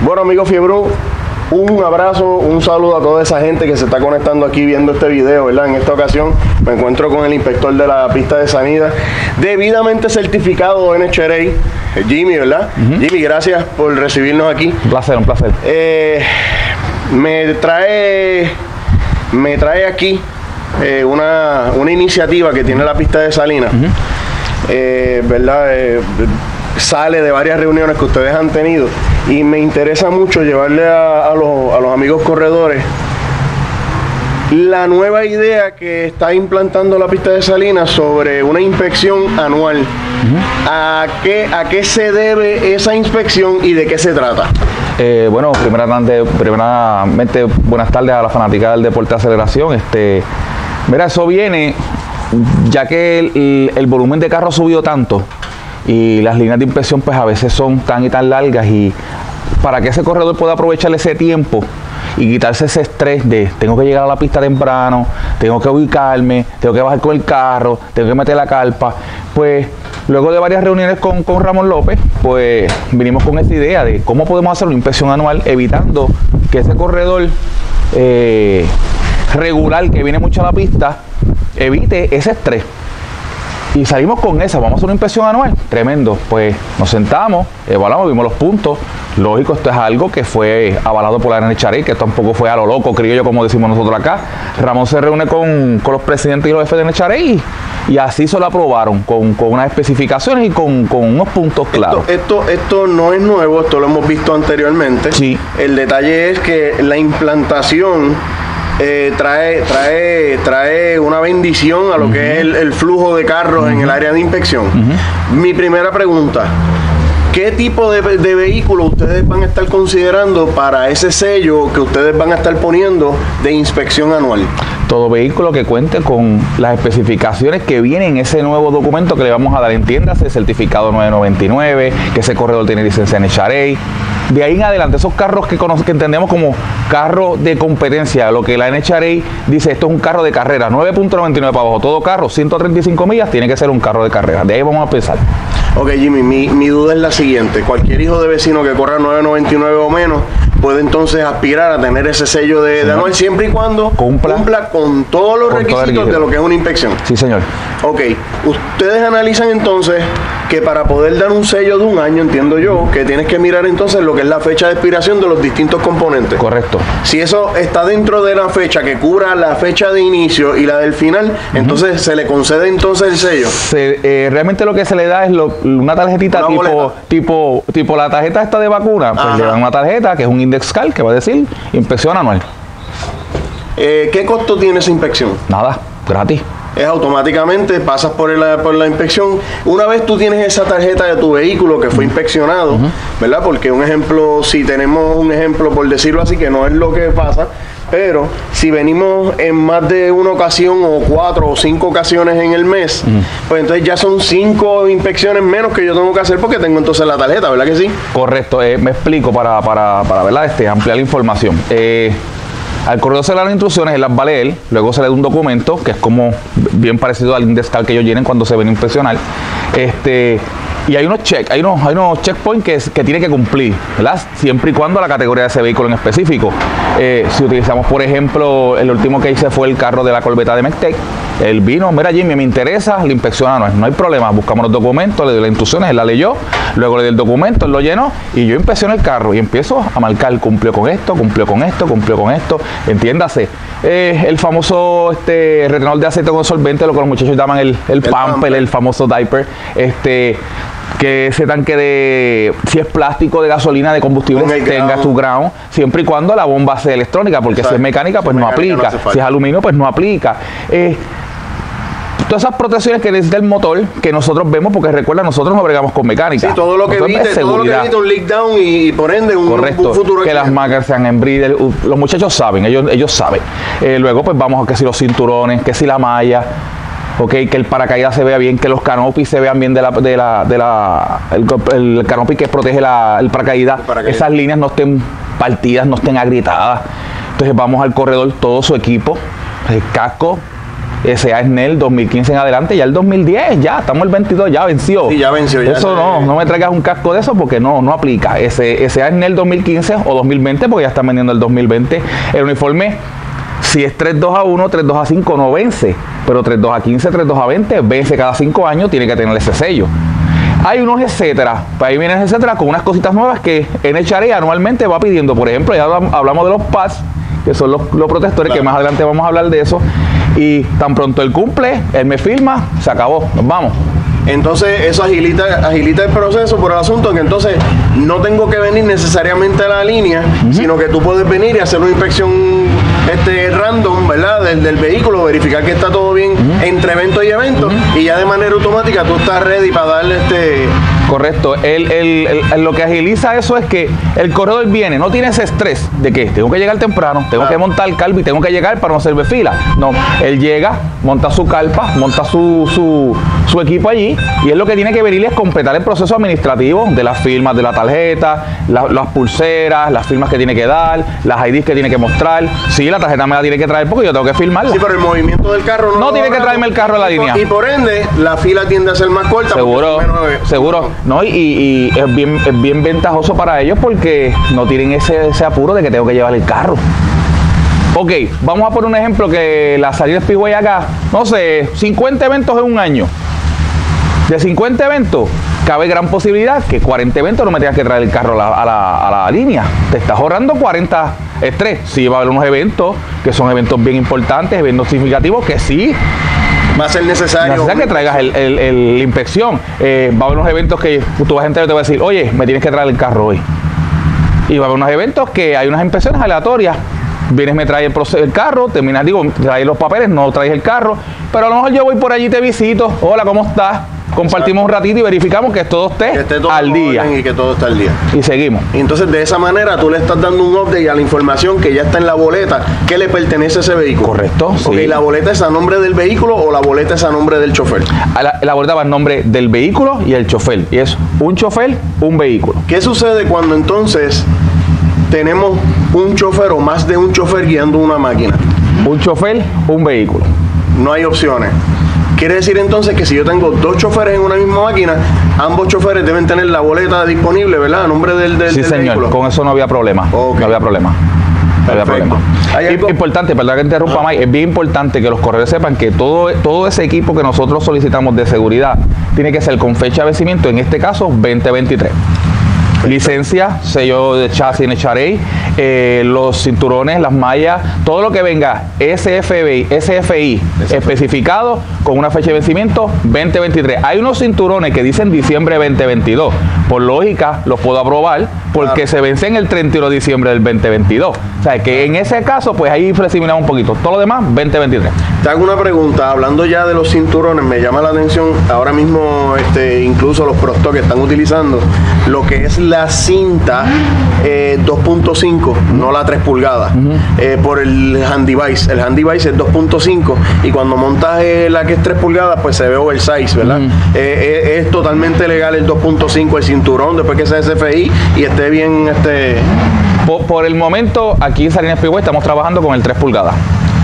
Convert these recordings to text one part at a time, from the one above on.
Bueno, amigo Fiebrú, un abrazo, un saludo a toda esa gente que se está conectando aquí viendo este video, ¿verdad? En esta ocasión me encuentro con el inspector de la pista de Sanida, debidamente certificado NHRA, Jimmy, ¿verdad? Jimmy, gracias por recibirnos aquí. Un placer, un placer. Me trae aquí una iniciativa que tiene la pista de Salinas, ¿verdad? Sale de varias reuniones que ustedes han tenido y me interesa mucho llevarle a los amigos corredores la nueva idea que está implantando la pista de Salinas sobre una inspección anual. ¿A qué se debe esa inspección y de qué se trata? Bueno, primeramente, buenas tardes a la fanática del deporte de aceleración. Mira, eso viene ya que el volumen de carros ha subido tanto y las líneas de inspección pues a veces son tan y tan largas, y para que ese corredor pueda aprovechar ese tiempo y quitarse ese estrés de tengo que llegar a la pista temprano, tengo que ubicarme, tengo que bajar con el carro, tengo que meter la carpa, pues luego de varias reuniones con Ramón López, pues vinimos con esa idea de cómo podemos hacer una inspección anual evitando que ese corredor regular que viene mucho a la pista evite ese estrés. Y salimos con esa, vamos a hacer una inspección anual, tremendo. Pues nos sentamos, evaluamos, vimos los puntos. Lógico, esto es algo que fue avalado por la NHRA, que tampoco fue a lo loco, criollo, como decimos nosotros acá. Ramón se reúne con los presidentes y los jefes de NHRA y así se lo aprobaron, con unas especificaciones y con unos puntos claros. Esto no es nuevo, esto lo hemos visto anteriormente. Sí. El detalle es que la implantación trae una bendición a lo que es el flujo de carros en el área de inspección. Mi primera pregunta: ¿qué tipo de vehículo ustedes van a estar considerando para ese sello que ustedes van a estar poniendo de inspección anual? Todo vehículo que cuente con las especificaciones que vienen en ese nuevo documento que le vamos a dar, entiéndase, certificado 999, que ese corredor tiene licencia NHRA. De ahí en adelante, esos carros que entendemos como carro de competencia, lo que la NHRA dice, esto es un carro de carrera, 9.99 para abajo, todo carro, 135 millas, tiene que ser un carro de carrera. De ahí vamos a empezar. Ok, Jimmy, mi duda es la siguiente: cualquier hijo de vecino que corra 9.99 o menos puede entonces aspirar a tener ese sello de anual, siempre y cuando cumpla con todos los requisitos de lo que es una inspección. Sí, señor. Ok, ustedes analizan entonces que para poder dar un sello de un año, entiendo yo, que tienes que mirar entonces lo que es la fecha de expiración de los distintos componentes. Correcto. Si eso está dentro de la fecha que cubra la fecha de inicio y la del final, entonces se le concede entonces el sello. Realmente lo que se le da es una tarjetita tipo la tarjeta esta de vacuna, pues le dan una tarjeta que es un index card que va a decir inspección anual. ¿Qué costo tiene esa inspección? Nada, gratis. Es automáticamente, pasas por la inspección. Una vez tú tienes esa tarjeta de tu vehículo que fue inspeccionado, ¿verdad? Porque un ejemplo, si tenemos un ejemplo, por decirlo así, que no es lo que pasa, pero si venimos en más de una ocasión o 4 o 5 ocasiones en el mes, pues entonces ya son 5 inspecciones menos que yo tengo que hacer porque tengo entonces la tarjeta, ¿verdad que sí? Correcto. Me explico para ¿verdad? Ampliar la información. Al corredor se le dan instrucciones, él las va a leer, luego se le da un documento que es como bien parecido al index card que ellos llenen cuando se ven a inspeccionar. Y hay unos checkpoints que tiene que cumplir, ¿verdad? Siempre y cuando la categoría de ese vehículo en específico. Si utilizamos, por ejemplo, el último que hice fue el carro de la corbeta de Mectec. Él vino, mira Jimmy, me interesa, la inspección no hay problema, buscamos los documentos, le doy las instrucciones, él la leyó, luego le di el documento, él lo llenó y yo inspeccioné el carro y empiezo a marcar, cumplió con esto, cumplió con esto, cumplió con esto, entiéndase. El famoso retenedor de aceite con solvente, lo que los muchachos llaman el pamper, el famoso diaper, que ese tanque de, si es plástico, de gasolina, de combustible, tenga su ground, siempre y cuando la bomba sea electrónica, porque si es mecánica, pues no aplica, si es aluminio, pues no aplica. Todas esas protecciones que necesita el motor, que nosotros vemos, porque recuerda, nosotros no bregamos con mecánica. Sí, todo lo que evite un leak down y por ende un futuro que las marcas sean en breeder, los muchachos saben, ellos saben. Luego pues vamos a que si los cinturones, que si la malla, que el paracaídas se vea bien, que los canopies se vean bien el canopy que protege el paracaídas, esas líneas no estén partidas, no estén agrietadas. Entonces vamos al corredor, todo su equipo, el casco, sea SNEL 2015 en adelante, ya el 2010, ya estamos el 22, ya venció. Sí, ya venció. Ya eso no me traigas un casco de eso porque no aplica. Sea SNEL 2015 o 2020, porque ya están vendiendo el 2020. El uniforme, si es 3-2-1, 3-2-5 no vence, pero 3-2-15, 3-2-20 vence cada 5 años, tiene que tener ese sello. Hay unos etcétera, pues ahí vienen etcétera con unas cositas nuevas que NHRA anualmente va pidiendo. Por ejemplo, ya hablamos de los pads, que son los protectores, claro, que más adelante vamos a hablar de eso. Y tan pronto él cumple, él me firma, se acabó, nos vamos. Entonces eso agilita el proceso por el asunto que entonces no tengo que venir necesariamente a la línea, sino que tú puedes venir y hacer una inspección random, ¿verdad? Del vehículo, verificar que está todo bien entre evento y evento, y ya de manera automática tú estás ready para darle Correcto. Lo que agiliza eso es que el corredor viene, no tiene ese estrés de que tengo que llegar temprano, tengo que montar el carpa y tengo que llegar para no hacer fila. No, él llega, monta su carpa, monta su equipo allí, y él lo que tiene que venir es completar el proceso administrativo de las firmas de la tarjeta, las pulseras, las firmas que tiene que dar, las IDs que tiene que mostrar. Sí, la tarjeta me la tiene que traer porque yo tengo que firmarla. Sí, pero el movimiento del carro no tiene que traerme el carro a la línea. Y por ende, la fila tiende a ser más corta. Seguro. No, y es bien ventajoso para ellos porque no tienen ese apuro de que tengo que llevar el carro. Ok, vamos a poner un ejemplo que la salida de Speedway acá, no sé, 50 eventos en un año. De 50 eventos, cabe gran posibilidad que 40 eventos no me tengas que traer el carro a la línea. Te estás ahorrando 40 estrés. Sí, va a haber unos eventos que son eventos bien importantes, eventos significativos que sí va a ser necesario que traigas la inspección. Va a haber unos eventos que tú vas a entrar y te va a decir, oye, me tienes que traer el carro hoy. Y va a haber unos eventos que hay unas inspecciones aleatorias. Vienes, me traes el carro, terminas, traes los papeles, no traes el carro, pero a lo mejor yo voy por allí, te visito, hola, ¿cómo estás? Compartimos un ratito y verificamos que todo esté todo al día. Y que todo está al día. Y seguimos. Y entonces de esa manera tú le estás dando un update a la información que ya está en la boleta que le pertenece a ese vehículo. Correcto. Sí. ¿Y la boleta es a nombre del vehículo o la boleta es a nombre del chofer? La boleta va a nombre del vehículo y el chofer. Y es un chofer, un vehículo. ¿Qué sucede cuando entonces tenemos un chofer o más de un chofer guiando una máquina? Un chofer, un vehículo. No hay opciones. Quiere decir entonces que si yo tengo 2 choferes en una misma máquina, ambos choferes deben tener la boleta disponible, ¿verdad? A nombre del sí, señor, vehículo. Con eso no había problema. Okay. No había problema. Importante, perdón que interrumpa, Mike, es bien importante que los corredores sepan que todo ese equipo que nosotros solicitamos de seguridad tiene que ser con fecha de vencimiento, en este caso 2023. Licencia, sello de chasis NHRA, los cinturones, las mallas, todo lo que venga SFI especificado con una fecha de vencimiento 2023. Hay unos cinturones que dicen diciembre 2022. Por lógica, los puedo aprobar porque se vencen el 31 de diciembre del 2022. O sea, que en ese caso, pues ahí flexibilizamos un poquito. Todo lo demás, 2023. Te hago una pregunta. Hablando ya de los cinturones, me llama la atención ahora mismo, incluso los Pro Stock que están utilizando lo que es la cinta 2.5, no la 3 pulgadas, por el hand device. El hand device es 2.5 y cuando montas la que es 3 pulgadas, pues se ve oversize, ¿verdad? Es totalmente legal el 2.5, el cinturón, después que sea SFI y esté bien. Por el momento, aquí en Salinas Speedway estamos trabajando con el 3 pulgadas.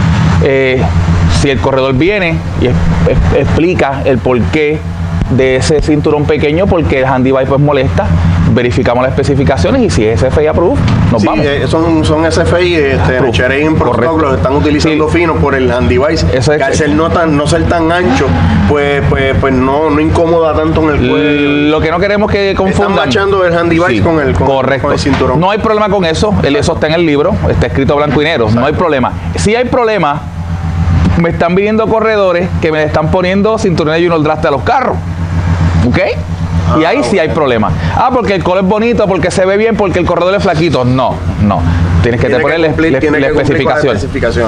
Si el corredor viene y explica el porqué de ese cinturón pequeño, porque el hand device pues molesta, verificamos las especificaciones y si es SFI approved, nos vamos. Son SFI, NHRA en Pro Stock los están utilizando finos por el hand device, que al ser no ser tan ancho, pues no incomoda tanto en el cuello. Lo que no queremos que confundan. Están machando el hand device con el cinturón. No hay problema con eso, eso está en el libro, está escrito blanco y negro. Exacto. No hay problema. Si hay problema, me están viniendo corredores que me están poniendo cinturones Junior Draft a los carros. ¿Ok? Y ahí sí hay problema. Porque el color es bonito, porque se ve bien, porque el corredor es flaquito. No. Tienes que ponerle especificaciones.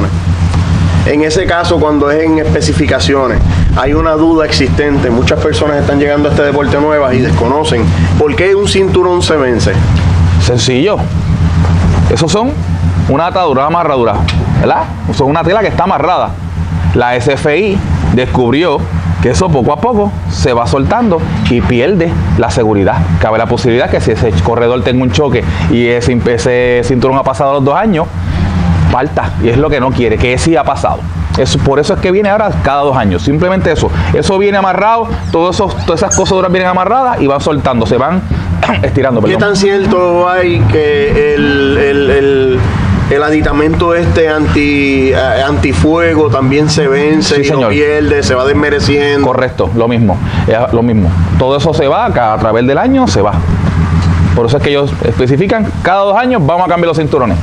En ese caso, cuando es en especificaciones, hay una duda existente. Muchas personas están llegando a este deporte nuevas y desconocen por qué un cinturón se vence. Sencillo. Esos son una atadura, una amarradura, ¿verdad? Son una tela que está amarrada. La SFI descubrió que eso poco a poco se va soltando y pierde la seguridad. Cabe la posibilidad que si ese corredor tenga un choque y ese cinturón ha pasado los 2 años, falta. Y es lo que no quiere, que sí ha pasado. Por eso es que viene ahora cada 2 años. Simplemente eso. Eso viene amarrado, todas esas cosas duras vienen amarradas y van soltando, se van estirando. ¿Qué tan cierto hay que el aditamento antifuego también se vence, sí, y lo pierde, se va desmereciendo? Correcto, lo mismo. Todo eso se va, a través del año se va. Por eso es que ellos especifican, cada 2 años vamos a cambiar los cinturones.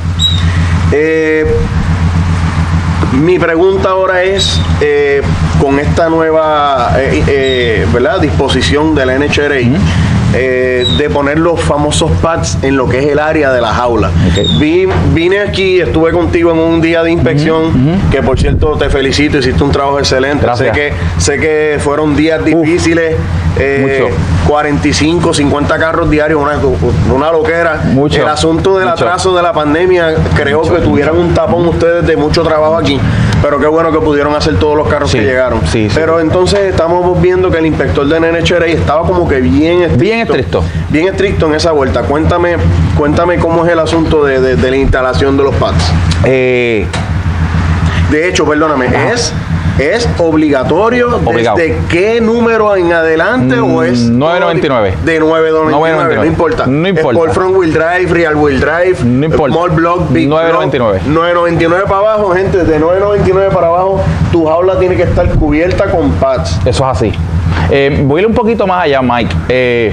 Mi pregunta ahora es, con esta nueva ¿verdad? disposición de la NHRA, de poner los famosos pads en lo que es el área de la jaula. Okay. Vine aquí, estuve contigo en un día de inspección, que por cierto te felicito, hiciste un trabajo excelente. Sé que fueron días difíciles, 45, 50 carros diarios, una loquera. El asunto del atraso de la pandemia, creo que tuvieran un tapón ustedes de mucho trabajo aquí, pero qué bueno que pudieron hacer todos los carros que llegaron. Pero entonces estamos viendo que el inspector de NHRA estaba como que bien estricto en esa vuelta. Cuéntame cómo es el asunto de la instalación de los pads. De hecho, perdóname, ¿es obligatorio desde qué número en adelante o es 999? De 999, no importa. Es por front wheel drive, rear wheel drive, small block, big 999. 999 para abajo, gente, de 999 para abajo, tu jaula tiene que estar cubierta con pads. Eso es así. Voy a ir un poquito más allá, Mike.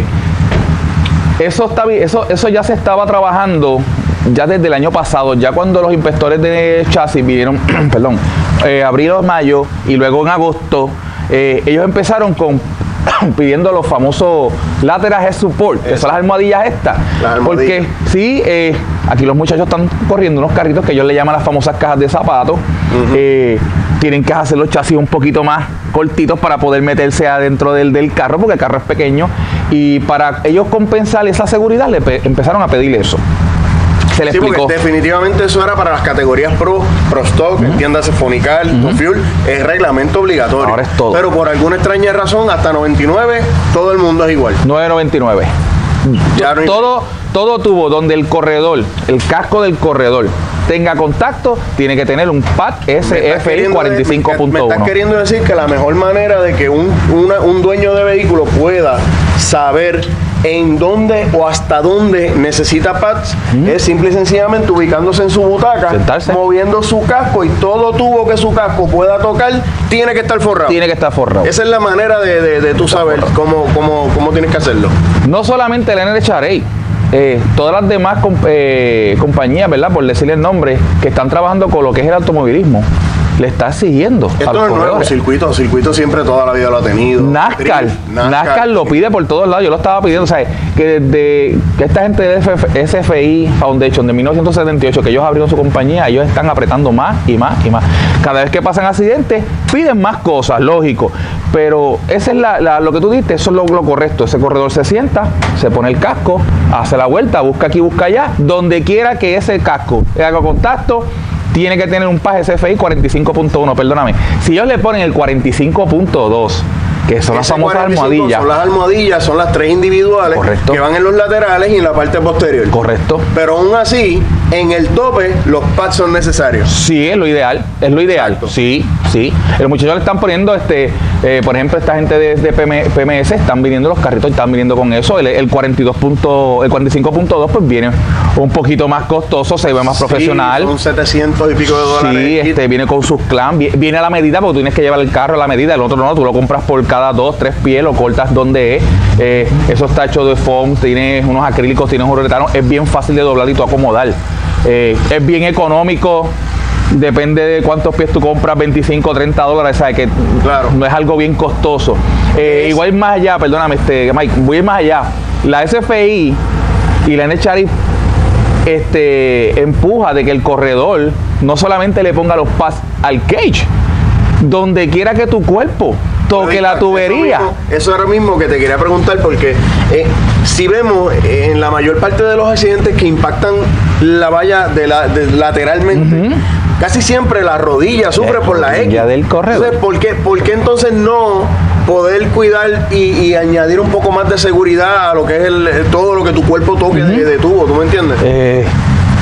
Eso ya se estaba trabajando ya desde el año pasado, ya cuando los inspectores de chasis vinieron, perdón, abril o mayo, y luego en agosto, ellos empezaron pidiendo los famosos lateral head support, que son las almohadillas estas. Porque sí, aquí los muchachos están corriendo unos carritos que ellos le llaman las famosas cajas de zapatos. Tienen que hacer los chasis un poquito más cortitos para poder meterse adentro del carro, porque el carro es pequeño, y para ellos compensar esa seguridad empezaron a pedir eso. Se le explicó. Porque definitivamente eso era para las categorías Pro Stock, entiéndase Fonical, Fuel, es reglamento obligatorio. Ahora es todo. Pero por alguna extraña razón, hasta 99, todo el mundo es igual. 999. Todo tubo donde el casco del corredor tenga contacto, tiene que tener un pad SFI 45.1. Me estás queriendo decir que la mejor manera de que un dueño de vehículo pueda saber en dónde o hasta dónde necesita pads es simple y sencillamente ubicándose en su butaca, sentarse, moviendo su casco, y todo tubo que su casco pueda tocar tiene que estar forrado. Tiene que estar forrado. Esa es la manera de tú saber cómo tienes que hacerlo. No solamente el NHRA, todas las demás compañías, ¿verdad?, por decirle el nombre, que están trabajando con lo que es el automovilismo, le está exigiendo. Esto no es nuevo, circuito siempre toda la vida lo ha tenido. NASCAR lo pide por todos lados. Yo lo estaba pidiendo, ¿sabes? Que desde que esta gente de SFI Foundation de 1978, que ellos abrieron su compañía, ellos están apretando más y más y más. Cada vez que pasan accidentes, piden más cosas, lógico. Pero esa es lo que tú diste, eso es lo correcto. Ese corredor se sienta, se pone el casco, hace la vuelta, busca aquí, busca allá, donde quiera que ese casco haga contacto, tiene que tener un PAS SFI 45.1, perdóname. Si ellos le ponen el 45.2, que son las famosas almohadillas. Son las almohadillas, son las 3 individuales. Correcto. Que van en los laterales y en la parte posterior. Correcto. Pero aún así, en el tope, los pads son necesarios. Sí, es lo ideal. Exacto. Sí. Los muchachos le están poniendo, por ejemplo, esta gente de PMS están viniendo los carritos, están viniendo con eso. El 45.2 pues viene un poquito más costoso, se ve más profesional. Son 700 y pico de dólares. Sí, viene con sus clan, viene a la medida, porque tú tienes que llevar el carro a la medida, el otro no, tú lo compras por cada 2, 3 pies, lo cortas donde es. Eso está hecho de foam, tienes unos acrílicos, tienes un uretano, es bien fácil de doblar y tú acomodar. Es bien económico, depende de cuántos pies tú compras, 25 o 30 dólares, ¿sabes? Que claro, no es algo bien costoso. Igual más allá, perdóname, Mike, voy a ir más allá. La SFI y la NHRA empuja de que el corredor no solamente le ponga los pads al cage, donde quiera que tu cuerpo toque la tubería. Eso era mismo que te quería preguntar, porque si vemos en la mayor parte de los accidentes que impactan la valla lateralmente, casi siempre la rodilla sufre por la X. Del corredor. Entonces, ¿por qué entonces no poder cuidar y añadir un poco más de seguridad a lo que es todo lo que tu cuerpo toque de tubo? ¿Tú me entiendes?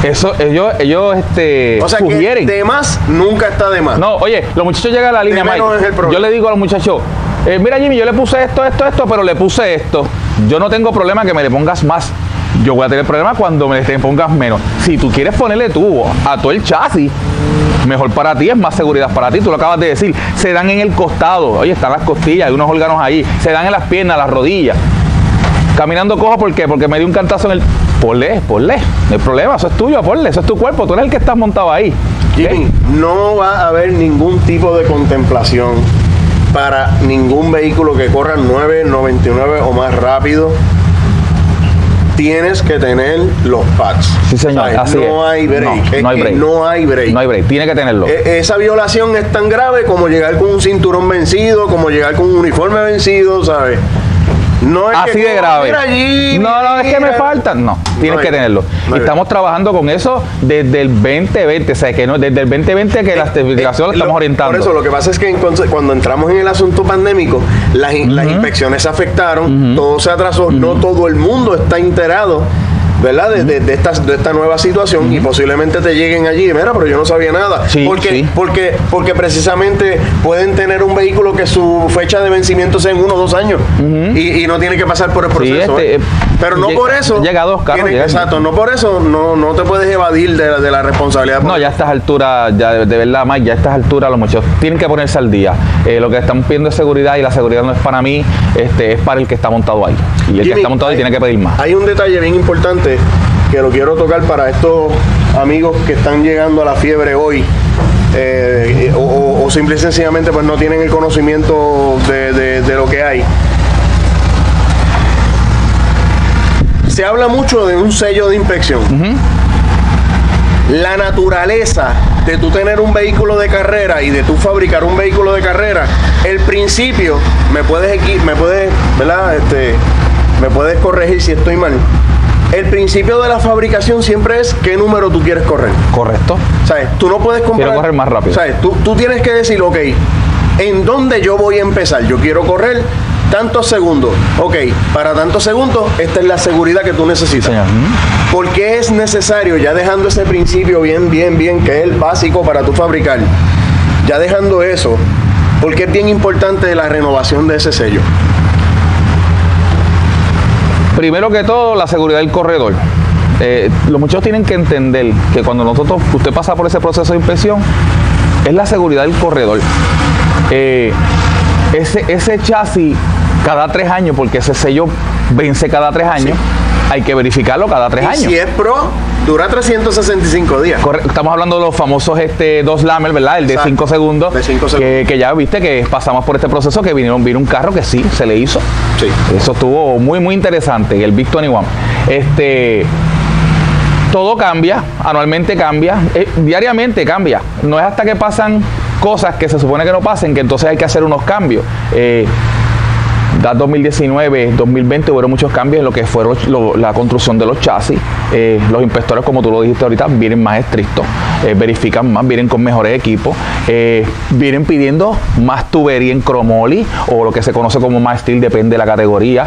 Eso, ellos O sea sugieren. que de más nunca está de más. No, oye, los muchachos llegan a la línea, Mike. menos es el problema. Yo le digo a los muchachos, mira Jimmy, yo le puse esto, pero le puse esto. Yo no tengo problema que me le pongas más. Yo voy a tener problema cuando me le pongas menos. Si tú quieres ponerle tubo a todo el chasis, mejor para ti, es más seguridad para ti. Tú lo acabas de decir. Se dan en el costado. Oye, están las costillas, hay unos órganos ahí. Se dan en las piernas, las rodillas. Caminando cojo, ¿por qué? Porque me dio un cantazo en el... Ponle. No hay problema, eso es tuyo, ponle. Eso es tu cuerpo, tú eres el que estás montado ahí. Jimmy, no va a haber ningún tipo de contemplación para ningún vehículo que corra 999 o más rápido. Tienes que tener los pads. Sí, señor. Así no hay break. No hay break. No hay break. No hay break. Tiene que tenerlo. Esa violación es tan grave como llegar con un cinturón vencido, como llegar con un uniforme vencido, ¿sabes? No es así que de grave. Allí, no, es que me faltan. No, tienes que tenerlo. Y estamos trabajando con eso desde el 2020. O sea, que no, desde el 2020 que la certificación la estamos orientando. Por eso, lo que pasa es que cuando entramos en el asunto pandémico, las inspecciones se afectaron, todo se atrasó, no todo el mundo está enterado, ¿verdad? De esta nueva situación, y posiblemente te lleguen allí, mira, pero yo no sabía nada. Sí, porque precisamente pueden tener un vehículo que su fecha de vencimiento sea en 1 o 2 años y no tiene que pasar por el proceso. Pero no por eso. Llega a 2 carros. Exacto, no por eso no te puedes evadir de la responsabilidad. No, ya a estas alturas, ya de verdad, Mike, ya a estas alturas los muchachos tienen que ponerse al día. Lo que estamos pidiendo es seguridad, y la seguridad no es para mí, es para el que está montado ahí. Y el que está montado ahí tiene que pedir más. Hay un detalle bien importante que lo quiero tocar para estos amigos que están llegando a la fiebre hoy, o simple y sencillamente pues no tienen el conocimiento de lo que hay. Se habla mucho de un sello de inspección. La naturaleza de tú tener un vehículo de carrera y de tú fabricar un vehículo de carrera, el principio, me puedes ¿verdad? Me puedes corregir si estoy mal. El principio de la fabricación siempre es qué número tú quieres correr. Correcto. ¿Sabes? Tú no puedes comprar... Quiero correr más rápido. ¿Sabes? Tú tienes que decir, ok, ¿en dónde yo voy a empezar? Yo quiero correr tantos segundos. Ok, para tantos segundos, esta es la seguridad que tú necesitas. Señor. ¿Por qué es necesario, ya dejando ese principio bien, que es el básico para tú fabricar, ya dejando eso, porque es bien importante la renovación de ese sello? Primero que todo, la seguridad del corredor. Los muchachos tienen que entender que cuando usted pasa por ese proceso de inspección, es la seguridad del corredor. Ese chasis, cada 3 años, porque ese sello vence cada 3 años, hay que verificarlo cada 3 años. Si es pro, dura 365 días. Estamos hablando de los famosos 2 Lamel, ¿verdad? El de 5 segundos. De 5 segundos. Que ya viste que pasamos por este proceso, que vino un carro que sí, se le hizo. Sí. Eso estuvo muy, muy interesante, el Big 21. Todo cambia, anualmente cambia, diariamente cambia. No es hasta que pasan cosas que se supone que no pasen, que entonces hay que hacer unos cambios. 2019, 2020 hubo muchos cambios en lo que fue la construcción de los chasis. Los inspectores, como tú lo dijiste ahorita, vienen más estrictos, verifican más, vienen con mejores equipos, vienen pidiendo más tubería en cromoly, o lo que se conoce como más steel, depende de la categoría.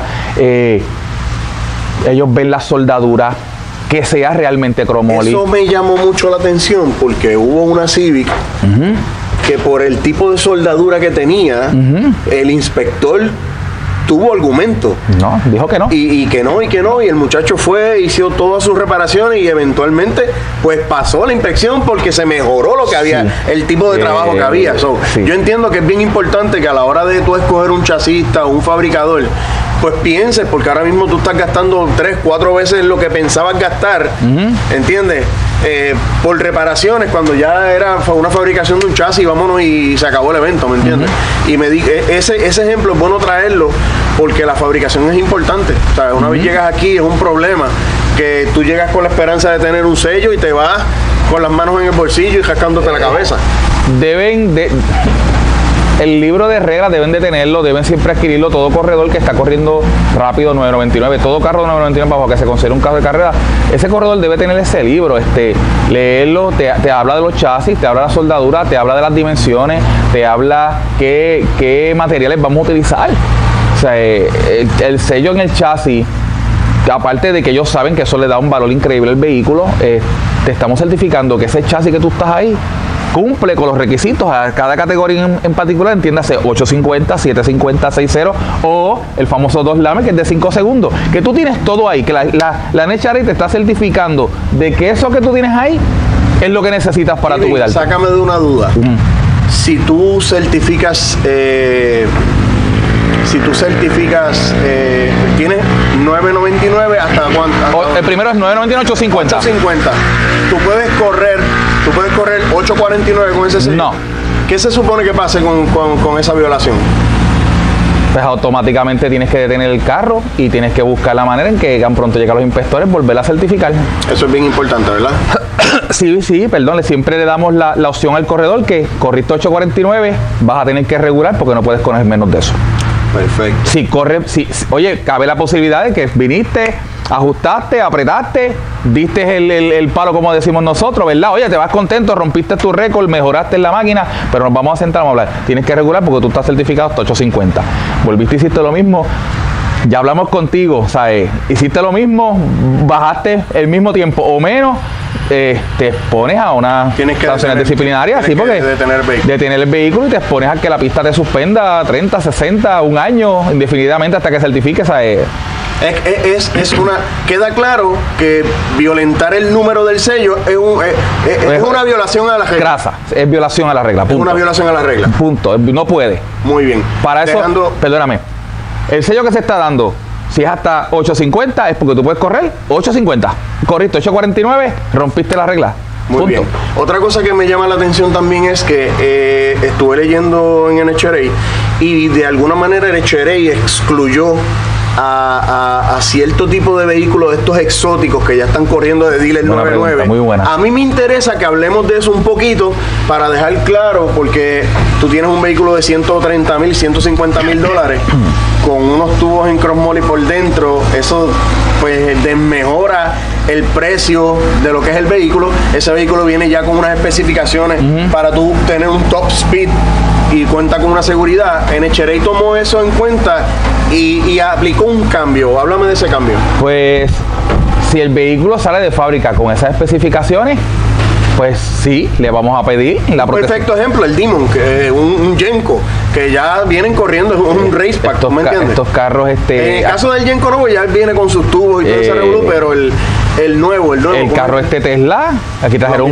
Ellos ven la soldadura que sea realmente cromoly. Eso me llamó mucho la atención, porque hubo una Civic que por el tipo de soldadura que tenía, el inspector tuvo argumento. No, dijo que no. Y que no, y el muchacho fue, hizo todas sus reparaciones y eventualmente pues pasó la inspección porque se mejoró lo que había, el tipo de trabajo que había. Yo entiendo que es bien importante que a la hora de tú escoger un chasista o un fabricador, pues pienses, porque ahora mismo tú estás gastando 3, 4 veces lo que pensabas gastar, ¿entiendes? Por reparaciones, cuando ya era una fabricación de un chasis, vámonos y se acabó el evento, ¿me entiendes? Y ese ejemplo es bueno traerlo porque la fabricación es importante. O sea, una vez llegas aquí es un problema que tú llegas con la esperanza de tener un sello y te vas con las manos en el bolsillo y rascándote la cabeza. El libro de reglas deben de tenerlo, deben siempre adquirirlo. Todo corredor que está corriendo rápido 999, todo carro de 999 bajo que se considere un carro de carrera, ese corredor debe tener ese libro, leerlo, te habla de los chasis, te habla de la soldadura, te habla de las dimensiones, te habla qué materiales vamos a utilizar. O sea, el sello en el chasis aparte de que ellos saben que eso le da un valor increíble al vehículo, te estamos certificando que ese chasis que tú estás ahí cumple con los requisitos a cada categoría en particular, entiéndase 850, 750, 60 o el famoso 2 lame, que es de 5 segundos, que tú tienes todo ahí, que la NHRA te está certificando de que eso que tú tienes ahí es lo que necesitas para tu cuidarte. Sácame de una duda. Si tú certificas, tienes 9.99 hasta cuánto. El primero es 9.99, 850. 850. Tú puedes correr 8.49 con ese sello. No. ¿Qué se supone que pase con esa violación? Pues automáticamente tienes que detener el carro y tienes que buscar la manera en que tan pronto llegan los inspectores volver a certificar. Eso es bien importante, ¿verdad? Sí, perdón, siempre le damos la opción al corredor que corriste 8.49, vas a tener que regular porque no puedes correr menos de eso. Perfecto. Oye, cabe la posibilidad de que viniste, ajustaste, apretaste, diste el palo como decimos nosotros, ¿verdad? Oye, te vas contento, rompiste tu récord, mejoraste en la máquina, pero nos vamos a sentar, vamos a hablar. Tienes que regular porque tú estás certificado hasta 850. Volviste y hiciste lo mismo. Ya hablamos contigo, ¿sabes? Hiciste lo mismo, bajaste el mismo tiempo o menos, te expones a una sanción disciplinaria, sí, porque detener el vehículo y te expones a que la pista te suspenda 30, 60, un año, indefinidamente hasta que certifiques, ¿sabes? Queda claro que violentar el número del sello es una violación a la regla. Grasa, es violación a la regla, punto. Es una violación a la regla. Punto, no puede. Muy bien. Para eso, perdóname, el sello que se está dando, si es hasta 850, es porque tú puedes correr 850. Corriste 849, rompiste la regla. Muy bien. Otra cosa que me llama la atención también es que estuve leyendo en NHRA y de alguna manera NHRA excluyó a cierto tipo de vehículos, estos exóticos que ya están corriendo de dealer 99. Muy buena. A mí me interesa que hablemos de eso un poquito para dejar claro, porque tú tienes un vehículo de 130,000, 150,000 dólares con unos tubos en cross moly por dentro. Eso pues desmejora el precio de lo que es el vehículo. Ese vehículo viene ya con unas especificaciones para tú tener un top speed y cuenta con una seguridad. NHRA tomó eso en cuenta y aplicó un cambio. Háblame de ese cambio. Pues si el vehículo sale de fábrica con esas especificaciones, pues sí, le vamos a pedir la protección. Perfecto ejemplo, el Demon, que un Genco, que ya vienen corriendo, es un race pack, ¿me entiendes? Estos carros, En el caso del Genco nuevo, ya viene con sus tubos y todo ese revolú, pero el nuevo. El carro Tesla, aquí trajeron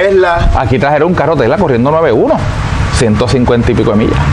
un carro Tesla corriendo 9.1, 150 y pico de millas.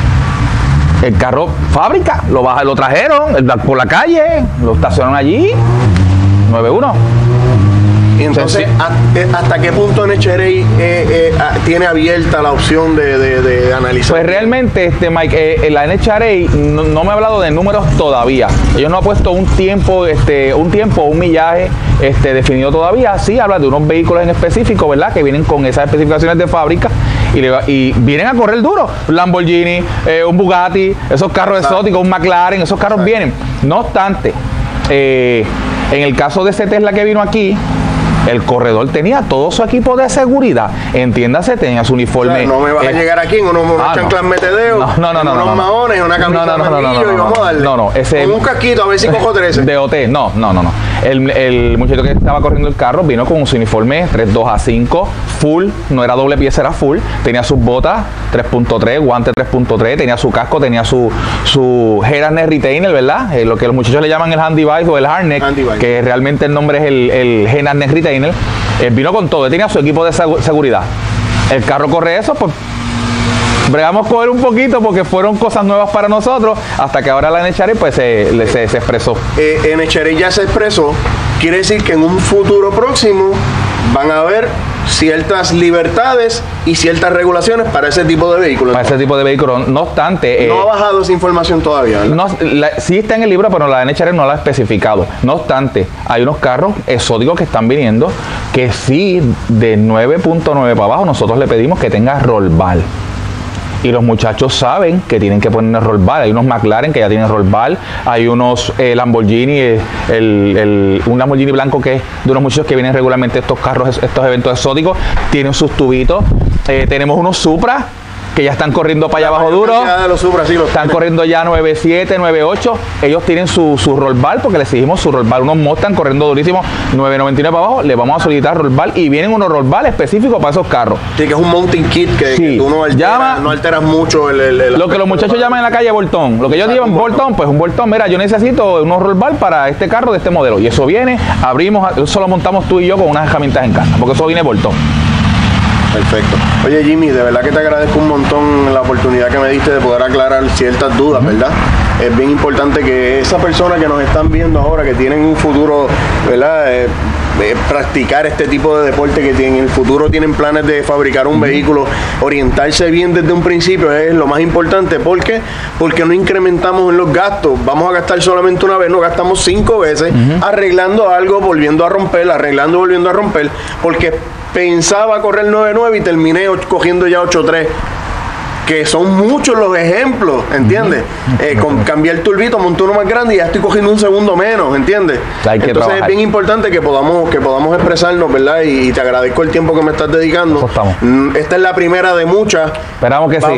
El carro fábrica, lo trajeron por la calle, lo estacionaron allí, 9.1. Y entonces, ¿hasta qué punto NHRA tiene abierta la opción de analizar? Pues realmente, Mike, la NHRA no me ha hablado de números todavía. Ellos no han puesto un tiempo, un millaje definido todavía. Sí habla de unos vehículos en específico, ¿verdad? Que vienen con esas especificaciones de fábrica y vienen a correr duro. Lamborghini, un Bugatti, esos carros exóticos, un McLaren, esos carros vienen. No obstante, en el caso de ese Tesla que vino aquí, el corredor tenía todo su equipo de seguridad. Entiéndase, tenía su uniforme. O sea, no me vas a llegar aquí en unos chanclas metedeo, unos maones, una camisa de amarillo y vamos a darle. Con un casquito a ver si cojo 13. De OT, no. El muchacho que estaba corriendo el carro vino con su uniforme 32A5, full, no era doble pieza, era full. Tenía sus botas 3.3, guante 3.3, tenía su casco, tenía su head harness retainer, ¿verdad? Lo que los muchachos le llaman el hand device o el harness, que realmente el nombre es el head harness retainer. Vino con todo, tenía su equipo de seguridad. El carro corre eso, pues bregamos con él un poquito porque fueron cosas nuevas para nosotros, hasta que ahora la NHRA pues se expresó. NHRA ya se expresó, quiere decir que en un futuro próximo van a haber ciertas libertades y ciertas regulaciones para ese tipo de vehículos. Para ese tipo de vehículos, no obstante... no ha bajado esa información todavía, ¿verdad? Sí está en el libro, pero la NHRA no la ha especificado. No obstante, hay unos carros exóticos que están viniendo que sí, de 9.9 para abajo, nosotros le pedimos que tenga roll bar. Y los muchachos saben que tienen que poner roll bar. Hay unos McLaren que ya tienen roll bar. Hay unos Lamborghini, un Lamborghini blanco que es de unos muchachos que vienen regularmente estos carros, estos eventos exóticos. Tienen sus tubitos. Tenemos unos Supra que ya están corriendo para allá abajo duro. De los Supra, sí, están corriendo ya 9.7, 9.8. Ellos tienen su roll bar, porque le exigimos su roll bar. Unos Mustang corriendo durísimo, 9.99 para abajo. Le vamos a solicitar roll bar y vienen unos roll bar específicos para esos carros. Sí, que es un mounting kit que tú no alteras mucho lo que los muchachos llaman en la calle Boltón. Lo que ellos llevan Boltón, pues un Boltón. Mira, yo necesito unos roll bar para este carro de este modelo. Y eso viene, abrimos, eso lo montamos tú y yo con unas herramientas en casa, porque eso viene Boltón. Perfecto. Oye, Jimmy, de verdad que te agradezco un montón la oportunidad que me diste de poder aclarar ciertas dudas, ¿verdad? Es bien importante que esas personas que nos están viendo ahora, que tienen un futuro, ¿verdad? Practicar este tipo de deporte, que en el futuro tienen planes de fabricar un vehículo, orientarse bien desde un principio es lo más importante. ¿Por qué? Porque no incrementamos en los gastos. Vamos a gastar solamente una vez, no gastamos 5 veces arreglando algo, volviendo a romper, arreglando, volviendo a romper, porque pensaba correr 9.9 y terminé cogiendo ya 8.3. Que son muchos los ejemplos, ¿entiendes? Con cambiar el turbito, montar uno más grande y ya estoy cogiendo un segundo menos, ¿entiendes? Entonces es bien importante que podamos expresarnos, ¿verdad? Y te agradezco el tiempo que me estás dedicando. Esta es la primera de muchas. Esperamos que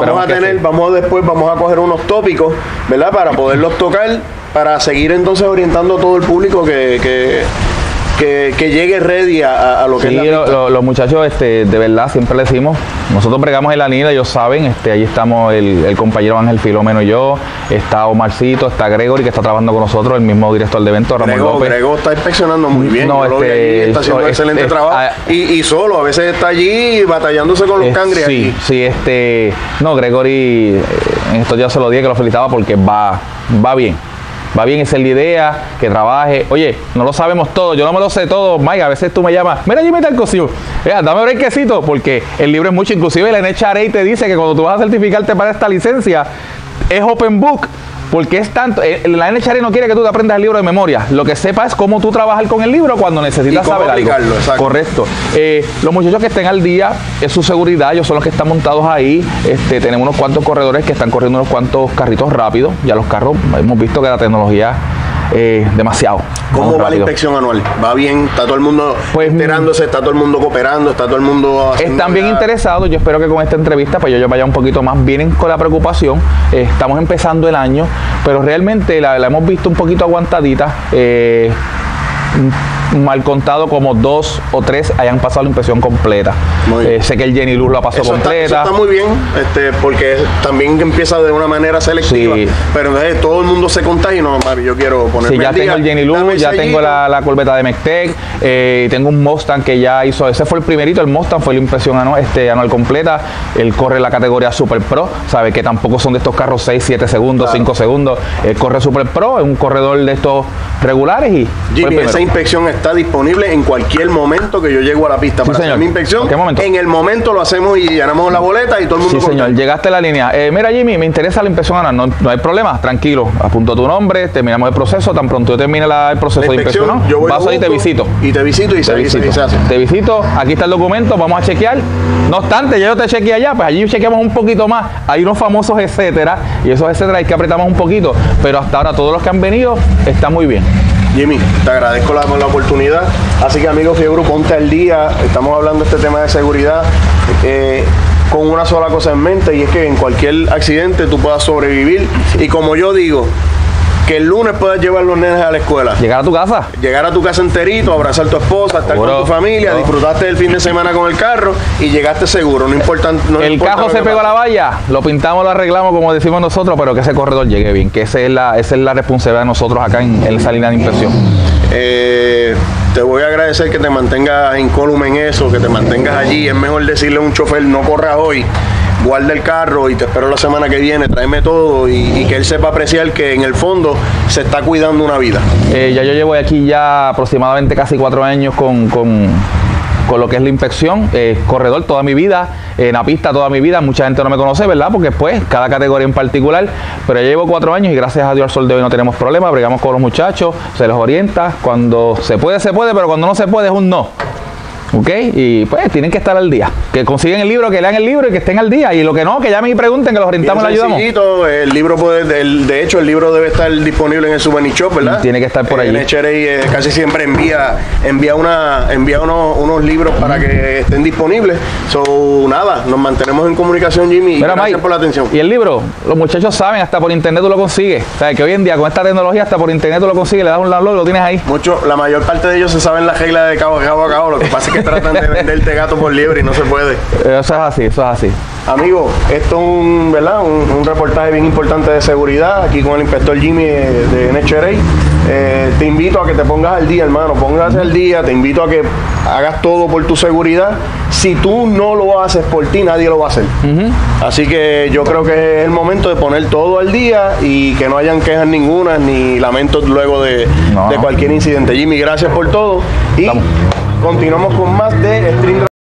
vamos a coger unos tópicos, ¿verdad? Para poderlos tocar, para seguir entonces orientando a todo el público que llegue ready a lo que es la pista. Los muchachos, de verdad, siempre le decimos, nosotros bregamos en la niña, ellos saben, ahí estamos el compañero Ángel Filomeno y yo, está Omarcito, está Gregory, que está trabajando con nosotros, el mismo director de eventos, Ramón López. Grego está inspeccionando muy bien, está haciendo excelente trabajo, y solo, a veces está allí batallándose con los cangres. Sí, Gregory, en estos días se lo dije que lo felicitaba porque va bien. Va bien, esa es la idea, que trabaje. Oye, no lo sabemos todo, yo no me lo sé todo, Mike, a veces tú me llamas, mira, Jimmy tal cosito, dame un brequecito, porque el libro es mucho, inclusive la NHRA te dice que cuando tú vas a certificarte para esta licencia, es open book, porque es tanto, la NHRA no quiere que tú te aprendas el libro de memoria, lo que sepa es cómo tú trabajar con el libro cuando necesitas saber algo. Exacto. Correcto. Los muchachos que estén al día, es su seguridad, ellos son los que están montados ahí, tenemos unos cuantos corredores que están corriendo unos cuantos carritos rápidos, ya los carros, hemos visto que la tecnología demasiado. ¿Cómo va la inspección anual? ¿Va bien? ¿Está todo el mundo enterándose? ¿Está todo el mundo cooperando? ¿Está todo el mundo haciendo? Están bien interesados. Yo espero que con esta entrevista pues yo vaya un poquito más. Vienen con la preocupación. Estamos empezando el año, pero realmente la hemos visto un poquito aguantadita. Mal contado como 2 o 3 hayan pasado la inspección completa. Sé que el Jenny Luz la pasó completa. Eso está muy bien, porque también empieza de una manera selectiva, pero entonces todo el mundo se contagia y no, mami, yo quiero ponerme ya tengo el Jenny Luz, ya tengo la corbeta de Mectec, tengo un Mustang que ya hizo, ese fue el primerito, el Mustang fue la inspección anual completa, él corre la categoría Super Pro, sabe que tampoco son de estos carros 6, 7 segundos, 5 segundos, él corre Super Pro, es un corredor de estos regulares y Jimmy, esa inspección está disponible en cualquier momento que yo llego a la pista para hacer mi inspección. En el momento lo hacemos y llenamos la boleta y todo el mundo. Sí, señor, llegaste a la línea. Mira, Jimmy, me interesa la inspección anual. No hay problema, tranquilo. Apunto tu nombre, terminamos el proceso. Tan pronto yo termine el proceso de inspección, paso y te visito. Y te visito y se hace. Te visito, aquí está el documento, vamos a chequear. No obstante, ya yo te chequeé allá, pues allí chequeamos un poquito más. Hay unos famosos etcétera, y esos etcétera hay que apretamos un poquito. Pero hasta ahora todos los que han venido están muy bien. Jimmy, te agradezco la oportunidad. Así que, amigo Fiebre, ponte al día. Estamos hablando de este tema de seguridad con una sola cosa en mente, y es que en cualquier accidente tú puedas sobrevivir. Y como yo digo, que el lunes puedas llevar los nenes a la escuela. Llegar a tu casa. Llegar a tu casa enterito, abrazar a tu esposa, estar con tu familia, disfrutaste del fin de semana con el carro y llegaste seguro. No importa. El carro se pegó a la valla, lo pintamos, lo arreglamos como decimos nosotros, pero que ese corredor llegue bien, que esa es la responsabilidad de nosotros acá en esa línea de inspección. Te voy a agradecer que te mantengas incólume en eso, que te mantengas allí. Es mejor decirle a un chofer, no corras hoy, guarda el carro y te espero la semana que viene, tráeme todo y que él sepa apreciar que en el fondo se está cuidando una vida. Ya yo llevo aquí ya aproximadamente casi 4 años con lo que es la inspección, corredor toda mi vida, en la pista toda mi vida. Mucha gente no me conoce, ¿verdad? Porque pues cada categoría en particular, pero ya llevo 4 años y gracias a Dios al sol de hoy no tenemos problemas, bregamos con los muchachos, se les orienta, cuando se puede, pero cuando no se puede es un no. ¿Ok? Y pues tienen que estar al día. Que consiguen el libro, que lean el libro y que estén al día. Y lo que no, que llamen y pregunten, que los orientamos y los ayudamos. El libro de hecho, el libro debe estar disponible en el Souvenir Shop, ¿verdad? Tiene que estar por allí. NHRA casi siempre envía unos libros para que estén disponibles. Nada, nos mantenemos en comunicación, Jimmy. Mira, gracias Mike, por la atención. Y el libro, los muchachos saben, hasta por internet tú lo consigues. O sea, que hoy en día con esta tecnología, hasta por internet tú lo consigues, le das un download y lo tienes ahí. La mayor parte de ellos se saben las reglas de cabo a cabo. Lo que pasa es que tratan de venderte gato por liebre y no se puede. Eso es así, eso es así. Amigo, esto es un reportaje bien importante de seguridad aquí con el inspector Jimmy de NHRA. Te invito a que te pongas al día, hermano. Póngase al día. Te invito a que hagas todo por tu seguridad. Si tú no lo haces por ti, nadie lo va a hacer. Así que yo creo que es el momento de poner todo al día y que no hayan quejas ninguna ni lamentos luego de cualquier incidente. Jimmy, gracias por todo. Y continuamos con más de String.